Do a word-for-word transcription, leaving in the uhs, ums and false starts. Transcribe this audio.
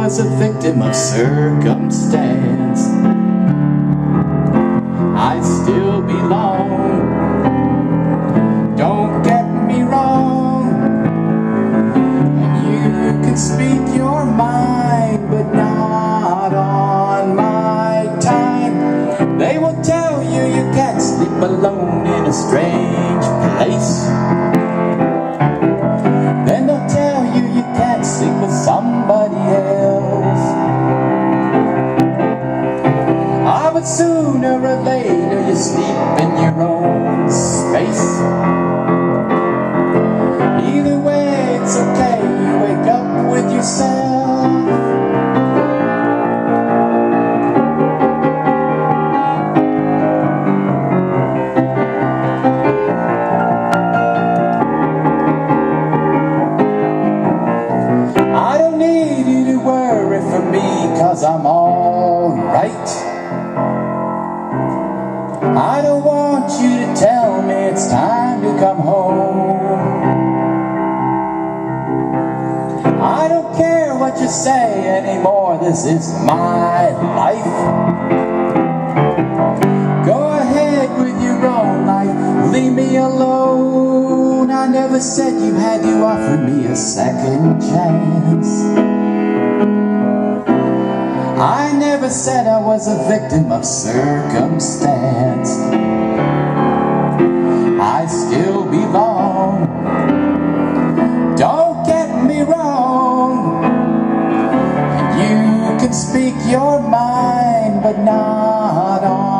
was a victim of circumstance. I still belong. Don't get me wrong. And you can speak your mind, but not on my time. They will tell you you can't sleep alone in a strange place. Then they'll tell you you can't sleep with somebody else. Ah, but sooner or later you sleep in your own space. Either way it's okay, you wake up with yourself. I'm alright. I don't want you to tell me it's time to come home. I don't care what you say anymore, this is my life. Go ahead with your own life, leave me alone. I never said you had to offer me a second chance. I never said I was a victim of circumstance. I still belong. Don't get me wrong. And you can speak your mind, but not on